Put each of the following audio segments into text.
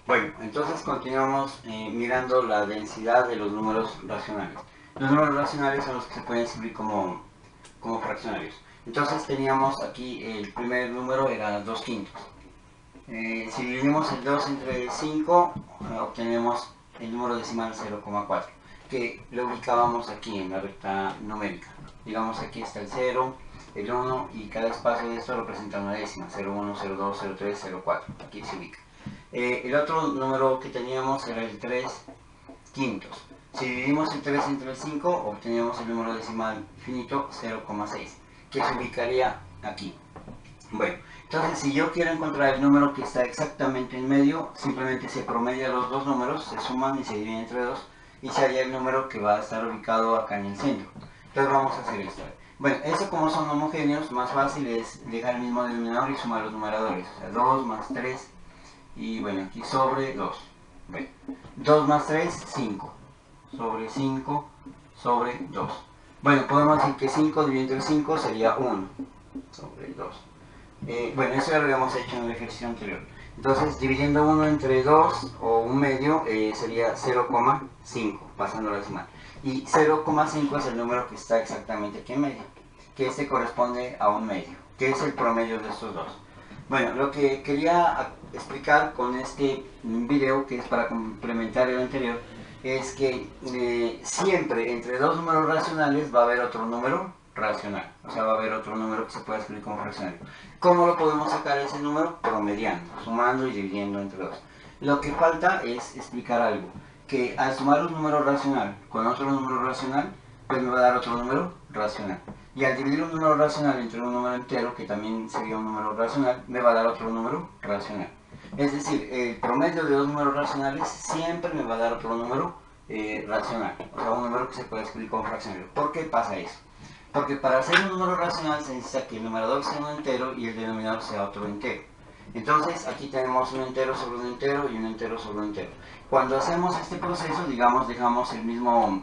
Bueno, entonces continuamos mirando la densidad de los números racionales. Los números racionales son los que se pueden escribir como fraccionarios. Entonces teníamos aquí el primer número era 2 quintos. Si dividimos el 2 entre 5, obtenemos el número decimal 0,4, que lo ubicábamos aquí en la recta numérica. Digamos aquí está el 0, el 1 y cada espacio de esto representa una décima, 0,1, 0,2, 0,3, 0,4, aquí se ubica. El otro número que teníamos era el 3 quintos. Si dividimos el 3 entre el 5, obtenemos el número decimal finito 0,6, que se ubicaría aquí. Bueno, entonces si yo quiero encontrar el número que está exactamente en medio, simplemente se promedia los dos números, se suman y se dividen entre 2, y se halla el número que va a estar ubicado acá en el centro. Entonces vamos a hacer esto. Bueno, eso como son homogéneos, más fácil es dejar el mismo denominador y sumar los numeradores. O sea, 2 más 3, y bueno, aquí sobre 2. Bueno, 2 más 3, 5. Sobre 5, sobre 2. Bueno, podemos decir que 5 dividido entre 5 sería 1 sobre 2. Bueno, eso ya lo habíamos hecho en el ejercicio anterior. Entonces, dividiendo 1 entre 2 o un medio sería 0,5, pasando la decimal. Y 0,5 es el número que está exactamente aquí en medio, que este corresponde a un medio, que es el promedio de estos dos. Bueno, lo que quería explicar con este video, que es para complementar el anterior, es que siempre entre dos números racionales va a haber otro número racional, o sea, va a haber otro número que se puede escribir como fraccionario. ¿Cómo lo podemos sacar ese número? Promediando, sumando y dividiendo entre dos. Lo que falta es explicar algo, que al sumar un número racional con otro número racional, pues me va a dar otro número racional. Y al dividir un número racional entre un número entero, que también sería un número racional, me va a dar otro número racional. Es decir, el promedio de dos números racionales siempre me va a dar otro número racional, o sea, un número que se puede escribir como fraccionario. ¿Por qué pasa eso? Porque para hacer un número racional se necesita que el numerador sea un entero y el denominador sea otro entero. Entonces aquí tenemos un entero sobre un entero y un entero sobre un entero. Cuando hacemos este proceso, digamos, dejamos el mismo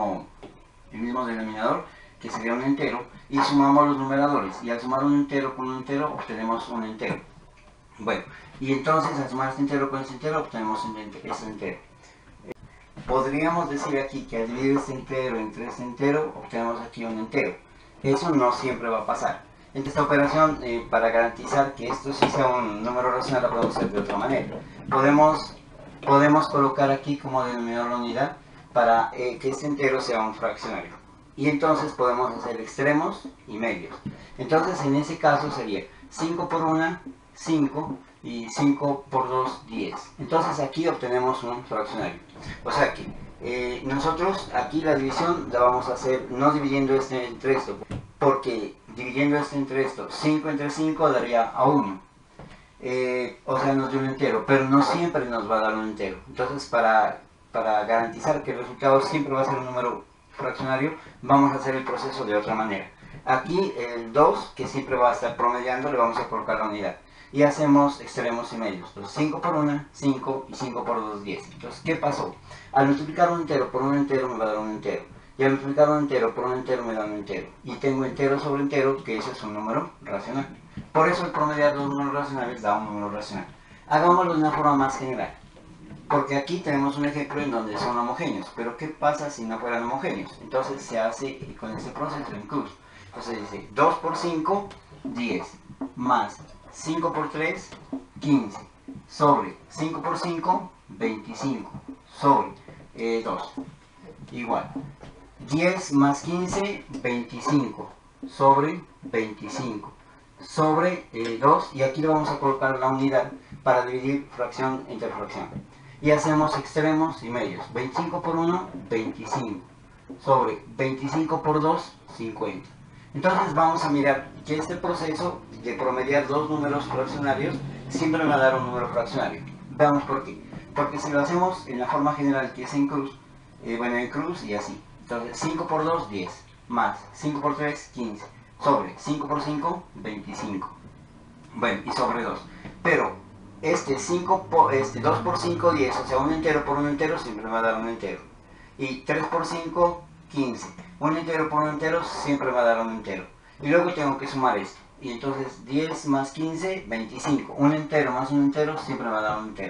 denominador, que sería un entero, y sumamos los numeradores. Y al sumar un entero con un entero, obtenemos un entero. Bueno, y entonces al sumar este entero con este entero, obtenemos ese entero. Podríamos decir aquí que al dividir este entero entre este entero, obtenemos aquí un entero. Eso no siempre va a pasar. En esta operación, para garantizar que esto sí sea un número racional, la podemos hacer de otra manera. Podemos colocar aquí como denominador la unidad para que este entero sea un fraccionario. Y entonces podemos hacer extremos y medios. Entonces en ese caso sería 5 por 1, 5, y 5 por 2, 10. Entonces aquí obtenemos un fraccionario. O sea que nosotros aquí la división la vamos a hacer no dividiendo este entre esto, porque dividiendo este entre esto, 5 entre 5 daría a 1. O sea, nos dio un entero, pero no siempre nos va a dar un entero. Entonces para garantizar que el resultado siempre va a ser un número fraccionario, vamos a hacer el proceso de otra manera. Aquí el 2, que siempre va a estar promediando, le vamos a colocar la unidad. Y hacemos extremos y medios. Entonces 5 por 1, 5, y 5 por 2, 10. Entonces, ¿qué pasó? Al multiplicar un entero por un entero me va a dar un entero. Y al multiplicar un entero por un entero me da un entero. Y tengo entero sobre entero, que eso es un número racional. Por eso el promediar los números racionales da un número racional. Hagámoslo de una forma más general. Porque aquí tenemos un ejemplo en donde son homogéneos. Pero ¿qué pasa si no fueran homogéneos? Entonces se hace con este proceso incluso. Entonces dice 2 por 5, 10. Más 5 por 3, 15. Sobre 5 por 5, 25. Sobre 2. Igual. 10 más 15, 25. Sobre 25. Sobre 2. Y aquí le vamos a colocar la unidad para dividir fracción entre fracción. Y hacemos extremos y medios. 25 por 1, 25. Sobre 25 por 2, 50. Entonces vamos a mirar que este proceso de promediar dos números fraccionarios siempre me va a dar un número fraccionario. Veamos por qué. Porque si lo hacemos en la forma general que es en cruz, bueno, en cruz y así. Entonces 5 por 2, 10. Más 5 por 3, 15. Sobre 5 por 5, 25. Bueno, y sobre 2. Pero este 2 por 5, 10. O sea, un entero por un entero siempre me va a dar un entero. Y 3 por 5, 15. Un entero por un entero siempre me va a dar un entero. Y luego tengo que sumar esto. Y entonces 10 más 15, 25. Un entero más un entero siempre me va a dar un entero.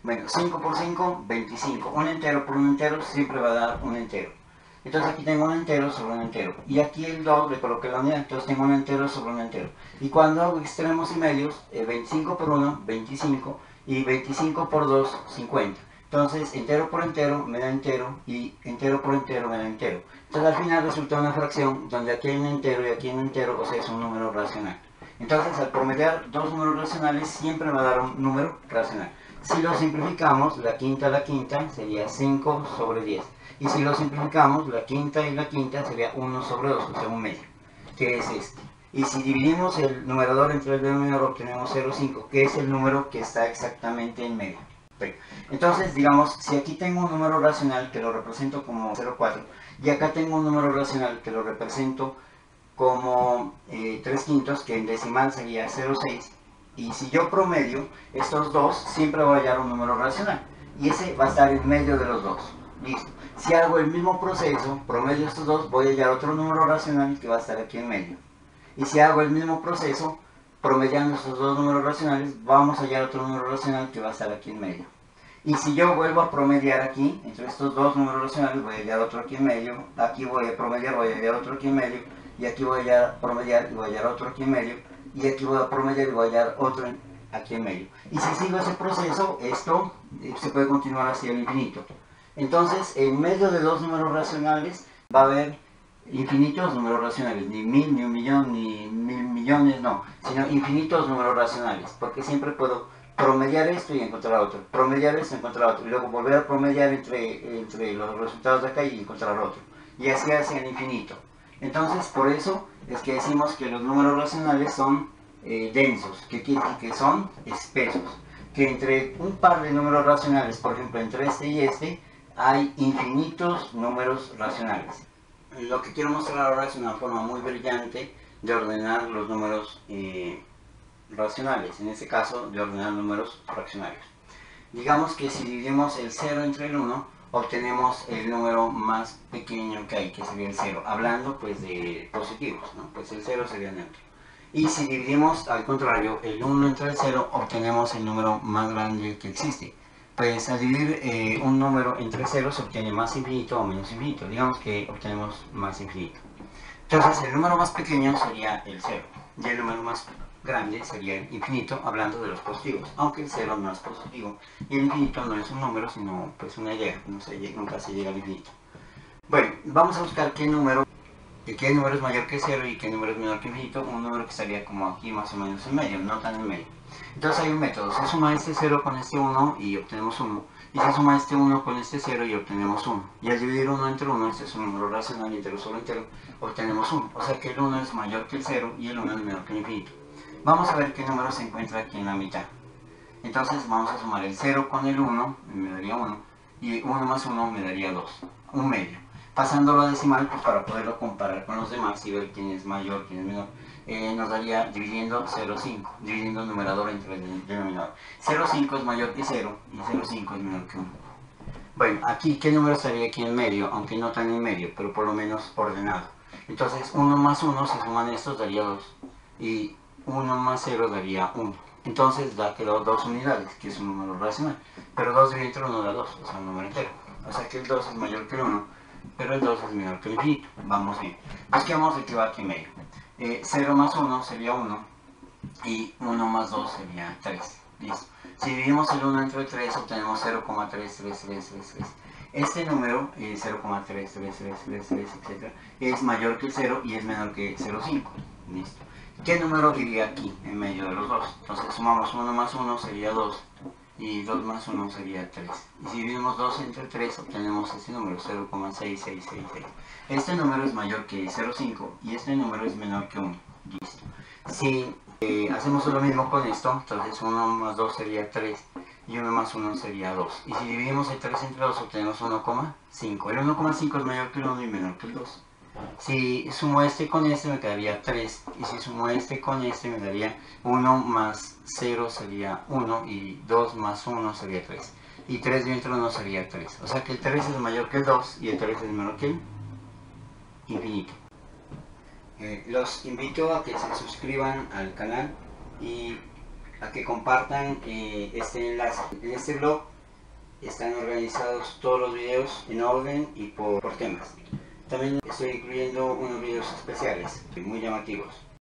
Bueno, 5 por 5, 25. Un entero por un entero siempre va a dar un entero. Entonces aquí tengo un entero sobre un entero. Y aquí el 2 le coloqué la unidad, entonces tengo un entero sobre un entero. Y cuando hago extremos y medios, 25 por 1, 25. Y 25 por 2, 50. Entonces entero por entero me da entero y entero por entero me da entero. Entonces al final resulta una fracción donde aquí hay un entero y aquí hay un entero, o sea es un número racional. Entonces al promediar dos números racionales siempre me va a dar un número racional. Si lo simplificamos, la quinta a la quinta sería 5 sobre 10. Y si lo simplificamos, la quinta y la quinta sería 1 sobre 2, o sea un medio, que es este. Y si dividimos el numerador entre el denominador obtenemos 0,5, que es el número que está exactamente en medio. Entonces, digamos, si aquí tengo un número racional que lo represento como 0,4 y acá tengo un número racional que lo represento como 3 quintos, que en decimal sería 0,6, y si yo promedio estos dos, siempre voy a hallar un número racional, y ese va a estar en medio de los dos. Listo. Si hago el mismo proceso, promedio estos dos, voy a hallar otro número racional que va a estar aquí en medio. Y si hago el mismo proceso, promediando estos dos números racionales, vamos a hallar otro número racional que va a estar aquí en medio. Y si yo vuelvo a promediar aquí, entre estos dos números racionales, voy a hallar otro aquí en medio, aquí voy a promediar, voy a hallar otro aquí en medio, y aquí voy a promediar y voy a hallar otro aquí en medio, y aquí voy a promediar y voy a hallar otro aquí en medio. Y si sigo ese proceso, esto se puede continuar hacia el infinito. Entonces, en medio de dos números racionales va a haber infinitos números racionales, ni 1000, ni 1.000.000, ni 1.000 millones, no, sino infinitos números racionales, porque siempre puedo promediar esto y encontrar otro, promediar esto y encontrar otro, y luego volver a promediar entre los resultados de acá y encontrar otro, y así hacia el infinito. Entonces, por eso es que decimos que los números racionales son densos, que quiere decir que son espesos, que entre un par de números racionales, por ejemplo entre este y este, hay infinitos números racionales. Lo que quiero mostrar ahora es una forma muy brillante de ordenar los números racionales, en este caso de ordenar números fraccionarios. Digamos que si dividimos el 0 entre el 1, obtenemos el número más pequeño que hay, que sería el 0, hablando pues de positivos, ¿no? Pues el 0 sería neutro. Y si dividimos al contrario el 1 entre el 0, obtenemos el número más grande que existe. Pues al dividir un número entre 0 se obtiene más infinito o menos infinito, digamos que obtenemos más infinito. Entonces el número más pequeño sería el 0 y el número más grande sería el infinito, hablando de los positivos, aunque el 0 no es positivo y el infinito no es un número sino pues una idea, nunca se llega al infinito. Bueno, vamos a buscar qué número es mayor que 0 y qué número es menor que infinito, un número que estaría como aquí más o menos en medio, no tan en medio. Entonces hay un método, se suma este 0 con este 1 y obtenemos 1, y se suma este 1 con este 0 y obtenemos 1. Y al dividir 1 entre 1, este es un número racional entero sobre entero, obtenemos 1. O sea que el 1 es mayor que el 0 y el 1 es menor que el infinito. Vamos a ver qué número se encuentra aquí en la mitad. Entonces vamos a sumar el 0 con el 1, me daría 1, y 1 más 1 me daría 2, un medio. Pasándolo a decimal, pues para poderlo comparar con los demás y ver quién es mayor, quién es menor, nos daría dividiendo 0,5, dividiendo el numerador entre el denominador. 0,5 es mayor que 0 y 0,5 es menor que 1. Bueno, aquí, ¿qué número estaría aquí en medio? Aunque no tan en medio, pero por lo menos ordenado. Entonces, 1 más 1, si suman estos, daría 2. Y 1 más 0 daría 1. Entonces, quedó 2 unidades, que es un número racional. Pero 2 dividido entre 1 da 2, o sea, un número entero. O sea que el 2 es mayor que el 1, pero el 2 es menor que el infinito. Vamos bien. Busquemos el que va aquí en medio. 0 más 1 sería 1 y 1 más 2 sería 3. Listo. Si dividimos el 1 entre 3 obtenemos 0,3333. Este número, 0,3333, etc., es mayor que el 0 y es menor que 0,5. Listo. ¿Qué número iría aquí en medio de los dos? Entonces sumamos 1 más 1 sería 2 y 2 más 1 sería 3. Y si dividimos 2 entre 3 obtenemos este número, 0,6666. Este número es mayor que 0,5 y este número es menor que 1. Listo. Si hacemos lo mismo con esto, entonces 1 más 2 sería 3 y 1 más 1 sería 2. Y si dividimos el 3 entre 2 obtenemos 1,5. El 1,5 es mayor que el 1 y menor que el 2. Si sumo este con este me quedaría 3, y si sumo este con este me daría 1 más 0 sería 1, y 2 más 1 sería 3. Y 3 dividido entre 1 sería 3. O sea que el 3 es mayor que el 2 y el 3 es menor que el infinito. Los invito a que se suscriban al canal y a que compartan este enlace. En este blog están organizados todos los videos en orden y por temas. También estoy incluyendo unos videos especiales, muy llamativos.